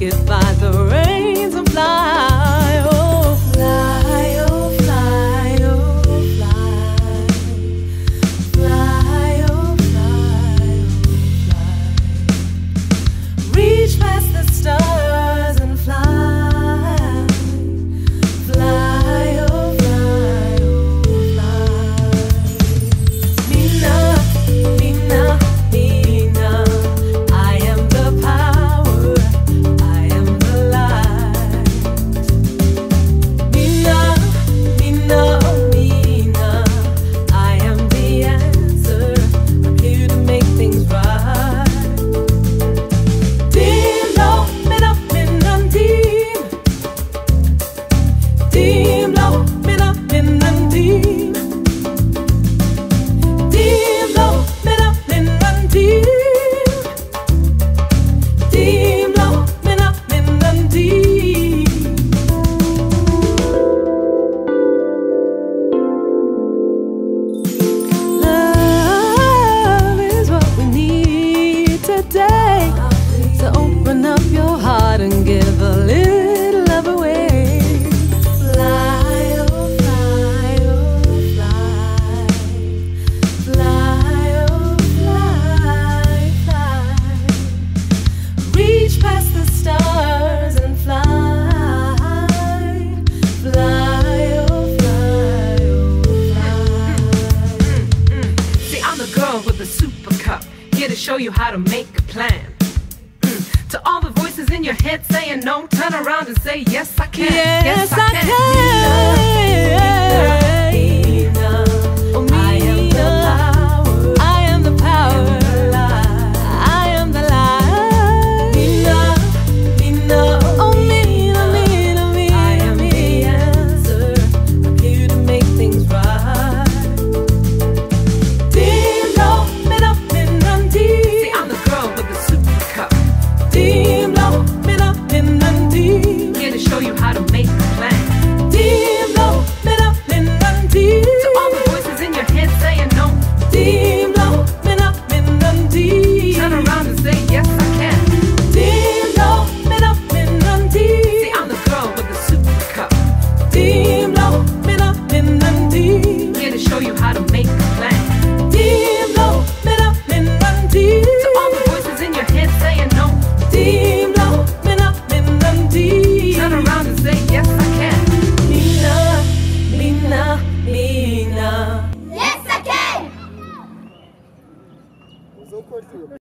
get by the rains and fly, oh fly, oh fly, oh fly, fly, oh fly, oh fly. Reach past the stars and fly, fly, oh fly, oh fly. Mina, Mina, Mina, I am the power, I am the light. Mina, Mina, Mina, I am the answer, I'm here to make things right. Dim lo, Mina, Mina, Ndim. Dim lo, Mina, Mina, Ndim. Dim lo, Mina, Mina, Ndim. Dim lo, Mina, Mina, Ndim. Love is what we need today. So open up your heart and give a little love away. Fly, oh fly, oh fly. Fly, oh fly, fly. Reach past the stars and fly. Fly, oh fly, oh fly. See, I'm the girl with the super cup, here to show you how to make a plan. To all the voices in your head saying no, turn around and say yes I can. Yes, I can. Mina, oh, I am the power, I am the power, I am the light. Mina, Mina, oh Mina, Mina, Mina, I am the answer, I'm here to make things right. Dim lo, Mina, Mina, Ndim. See, I'm the girl with the super cup, Dim lo, Mina, Mina, Ndim. here to show you how to make a plan. Dim lo, Mina, Mina, Ndim. To all the voices in your head saying no, Dim lo, Mina, Mina, Ndim. turn around and say yes I can. Dim lo, Mina, Mina, Ndim. See, I'm the girl with the super cup, Dim lo, Mina, Mina, Ndim. here to show you how to make a plan. Dim lo, Mina, Mina, Ndim. To all the voices in your head saying no, Dim lo, Mina, Mina, Ndim. turn around and say yes I can. Mina, Mina, Mina. Yes, I can!